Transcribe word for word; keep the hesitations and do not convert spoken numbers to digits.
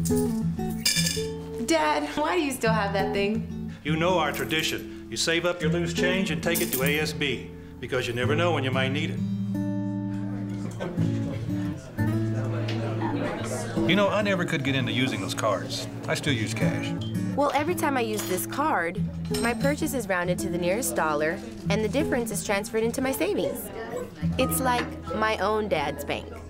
Dad, why do you still have that thing? You know our tradition. You save up your loose change and take it to A S B, because you never know when you might need it. You know, I never could get into using those cards. I still use cash. Well, every time I use this card, my purchase is rounded to the nearest dollar, and the difference is transferred into my savings. It's like my own dad's bank.